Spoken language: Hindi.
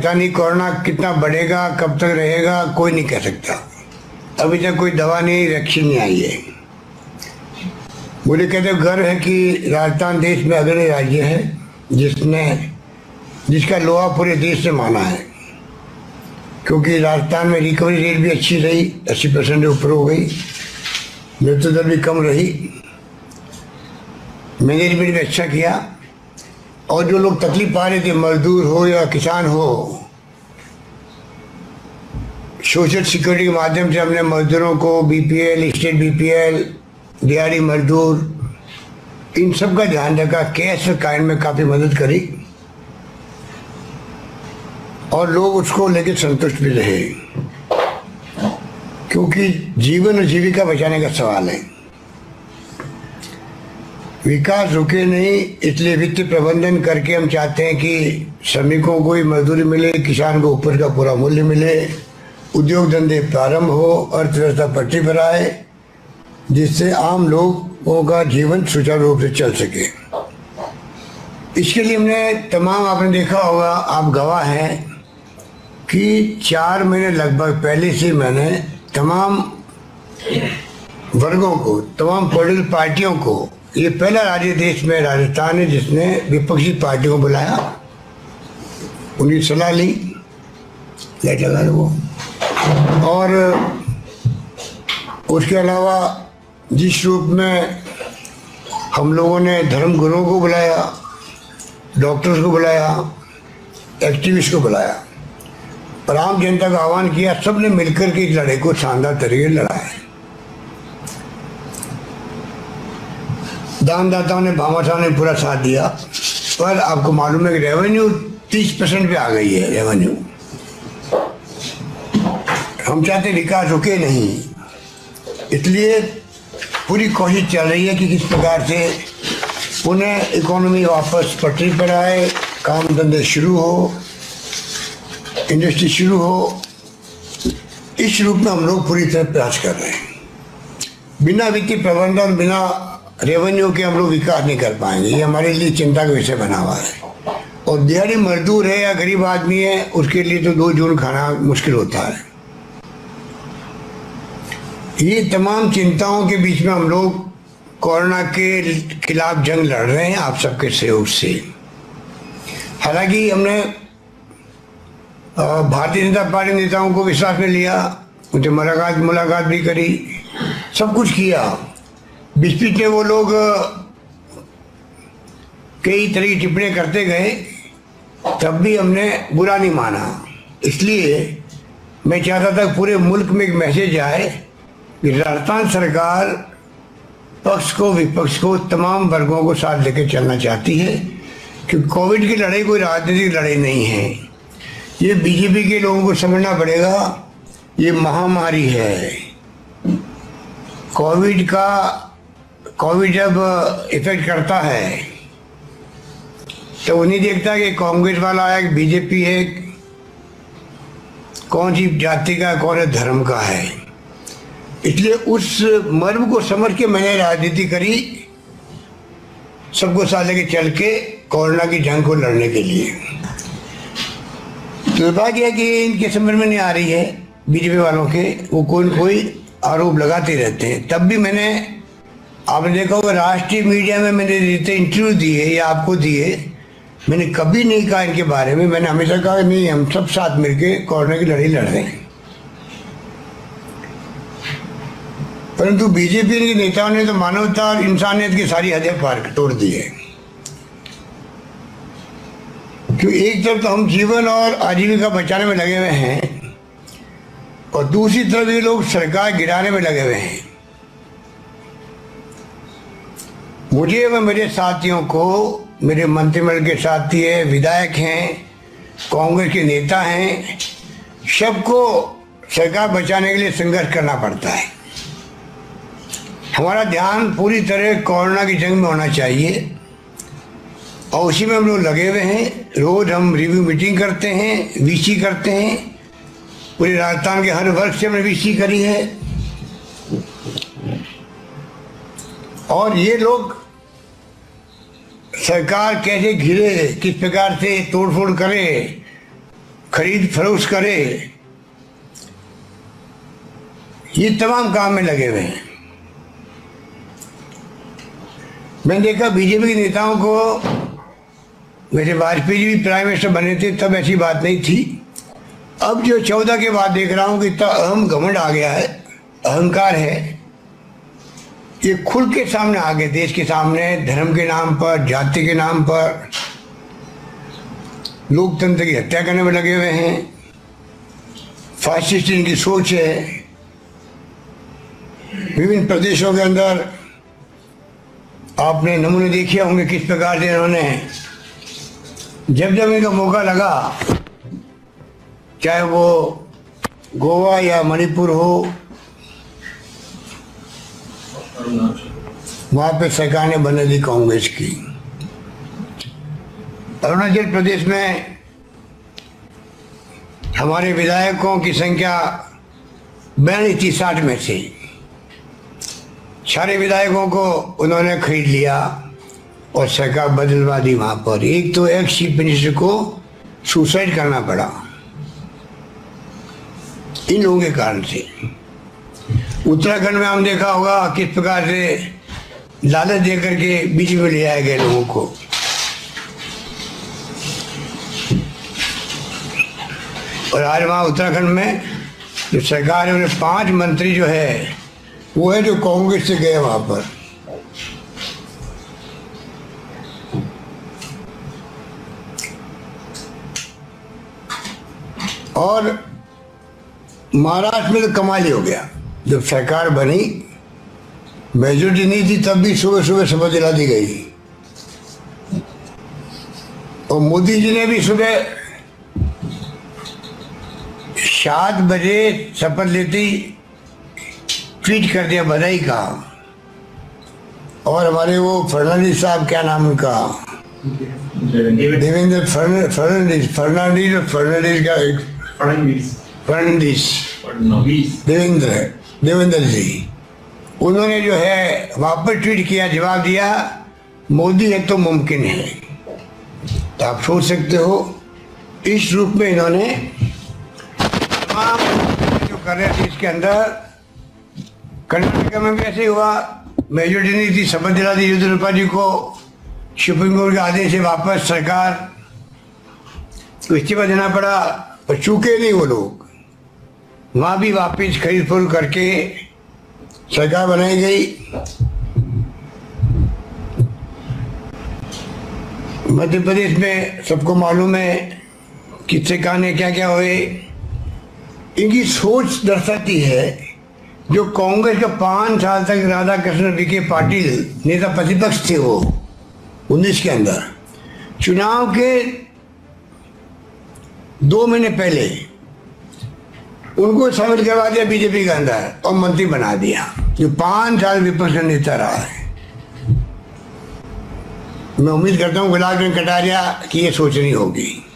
पता नहीं कोरोना कितना बढ़ेगा, कब तक रहेगा, कोई नहीं कह सकता। अभी तक कोई दवा नहीं, वैक्सीन नहीं आई है। मुझे कहते गर्व है कि राजस्थान देश में अग्रणी राज्य है जिसका लोहा पूरे देश से माना है, क्योंकि राजस्थान में रिकवरी रेट भी अच्छी रही, 80% से ऊपर हो गई, मृत्यु दर भी कम रही, मैनेजमेंट भी अच्छा किया। और जो लोग तकलीफ पा रहे थे, मजदूर हो या किसान हो, सोशल सिक्योरिटी के माध्यम से हमने मजदूरों को बीपीएल, स्टेट बीपीएल, दिहाड़ी मजदूर, इन सब का ध्यान रखा, कैश और काइंड में काफ़ी मदद करी और लोग उसको लेकर संतुष्ट भी रहे, क्योंकि जीवन और जीविका बचाने का सवाल है। विकास रुके नहीं, इसलिए वित्तीय प्रबंधन करके हम चाहते हैं कि श्रमिकों को ही मजदूरी मिले, किसान को उपज का पूरा मूल्य मिले, उद्योग धंधे प्रारंभ हो, अर्थव्यवस्था पटरी पर आए, जिससे आम लोगों का जीवन सुचारू रूप से चल सके। इसके लिए हमने तमाम, आपने देखा होगा, आप गवाह हैं कि 4 महीने लगभग पहले से मैंने तमाम वर्गों को, तमाम पॉलिटिकल पार्टियों को, ये पहला राज्य देश में राजस्थान है जिसने विपक्षी पार्टियों को बुलाया, उनकी सलाह ली, लाइट लगा दो वो, और उसके अलावा जिस रूप में हम लोगों ने धर्म गुरुओं को बुलाया, डॉक्टर्स को बुलाया, एक्टिविस्ट को बुलाया और आम जनता का आह्वान किया, सबने मिलकर के इस लड़ाई को शानदार तरीके से लड़ा है। दानदाताओं ने, भामाशाह ने पूरा साथ दिया, पर आपको मालूम है कि रेवेन्यू 30% पे आ गई है। रेवेन्यू हम चाहते विकास रुके नहीं, इसलिए पूरी कोशिश चल रही है कि किस प्रकार से पुनः इकोनॉमी वापस पटरी पर आए, काम धंधे शुरू हो, इंडस्ट्री शुरू हो। इस रूप में हम लोग पूरी तरह प्रयास कर रहे हैं। बिना वित्तीय प्रबंधन, बिना रेवेन्यू के हम लोग विकास नहीं कर पाएंगे, ये हमारे लिए चिंता का विषय बना हुआ है। और दिहाड़ी मजदूर है या गरीब आदमी है, उसके लिए तो 2 जून खाना मुश्किल होता है। ये तमाम चिंताओं के बीच में हम लोग कोरोना के खिलाफ जंग लड़ रहे हैं, आप सबके सहयोग से। हालांकि हमने भारतीय जनता पार्टी नेताओं को विश्वास में लिया, उनसे मुलाकात भी करी, सब कुछ किया। बीच में वो लोग कई तरह की टिप्पणियाँ करते गए, तब भी हमने बुरा नहीं माना। इसलिए मैं चाहता था पूरे मुल्क में एक मैसेज आए कि राजस्थान सरकार पक्ष को, विपक्ष को, तमाम वर्गों को साथ लेकर चलना चाहती है, क्योंकि कोविड की लड़ाई कोई राजनीतिक लड़ाई नहीं है। ये बीजेपी के लोगों को समझना पड़ेगा, ये महामारी है। कोविड जब इफेक्ट करता है तो वो नहीं देखता कि कांग्रेस वाला है, बीजेपी है, कौन सी जाति का, कौन से धर्म का है। इसलिए उस मर्म को समझ के मैंने राजनीति करी, सबको साथ लेके चल के कोरोना की जंग को लड़ने के लिए। दुर्भाग्य है कि इनके समझ में नहीं आ रही है बीजेपी वालों के, वो कोई न कोई आरोप लगाते रहते हैं। तब भी मैंने, आपने देखा होगा राष्ट्रीय मीडिया में मैंने जितने इंटरव्यू दिए या आपको दिए, मैंने कभी नहीं कहा इनके बारे में। मैंने हमेशा कहा नहीं, हम सब साथ मिलके कोरोना की लड़ाई लड़ रहे हैं। परंतु बीजेपी के नेताओं ने तो मानवता और इंसानियत की सारी हदें पार तोड़ दी है। क्योंकि एक तरफ तो हम जीवन और आजीविका बचाने में लगे हुए हैं और दूसरी तरफ ये लोग सरकार गिराने में लगे हुए हैं। मुझे व मेरे साथियों को, मेरे मंत्रिमंडल के साथी हैं, विधायक हैं, कांग्रेस के नेता हैं, सबको सरकार बचाने के लिए संघर्ष करना पड़ता है। हमारा ध्यान पूरी तरह कोरोना की जंग में होना चाहिए और उसी में हम लोग लगे हुए हैं। रोज हम रिव्यू मीटिंग करते हैं, वीसी करते हैं, पूरे राजस्थान के हर वर्ग से हमने वीसी करी है। और ये लोग सरकार कैसे घिरे, किस प्रकार से तोड़फोड़ करे, खरीद फरोख्त करे, ये तमाम काम में लगे हुए हैं। मैंने देखा बीजेपी के नेताओं को, वैसे वाजपेयी जी भी प्राइम मिनिस्टर बने थे तब ऐसी बात नहीं थी, अब जो 14 के बाद देख रहा हूँ कि इतना अहम घमंड आ गया है, अहंकार है, ये खुल के सामने आ गए देश के सामने। धर्म के नाम पर, जाति के नाम पर लोकतंत्र की हत्या करने में लगे हुए हैं। फासिस्ट इनकी सोच है। विभिन्न प्रदेशों के अंदर आपने नमूने देखे होंगे किस प्रकार से इन्होंने जब जब इनका मौका लगा, चाहे वो गोवा या मणिपुर हो, वहां पे सरकार ने बना दी कांग्रेस की। अरुणाचल प्रदेश में हमारे विधायकों की संख्या 62-60 में से सारे विधायकों को उन्होंने खरीद लिया और सरकार बदलवा दी वहां पर। एक तो एक्स चीफ मिनिस्टर को सुसाइड करना पड़ा इन लोगों के कारण से। उत्तराखंड में हम देखा होगा किस प्रकार से लालच देकर के बीच में ले आए गए लोगों को। और आज वहाँ उत्तराखंड में जो सरकार है, उन्हें 5 मंत्री जो है वो है जो कांग्रेस से गए वहाँ पर। और महाराष्ट्र में तो कमाल ही हो गया, जब सरकार बनी, मेजोरिटी नहीं थी तब भी सुबह सुबह शपथ दिला दी गई। और मोदी जी ने भी सुबह 7 बजे शपथ लेती ट्वीट कर दिया बधाई का। और हमारे वो फर्नांडिस साहब, क्या नाम उनका, देवेंद्र देवेंद्र जी, उन्होंने जो है वापस ट्वीट किया, जवाब दिया, मोदी है तो मुमकिन है। तो आप सोच सकते हो इस रूप में इन्होंने तमाम जो कर रहे थे इसके अंदर। कर्नाटक में भी ऐसे हुआ, मेजोरिटी नहीं थी, शपथ दिला दी येदियुरप्पा जी को, सुप्रीम कोर्ट के आदेश से वापस सरकार को इस्तीफा देना पड़ा। पर चूके नहीं वो लोग, वहाँ भी वापस खरीद फरोख्त करके सरकार बनाई गई। मध्य प्रदेश में सबको मालूम है किससे कहने क्या क्या हुए। इनकी सोच दर्शाती है, जो कांग्रेस का 5 साल तक राधा कृष्ण विखे पाटिल नेता प्रतिपक्ष थे, वो 19 के अंदर चुनाव के 2 महीने पहले उनको शामिल करवा दिया बीजेपी के अंदर और मंत्री बना दिया, जो 5 साल विपक्ष का नेता रहा है। मैं उम्मीद करता हूँ गुलाब चंद कटारिया की ये सोचनी होगी।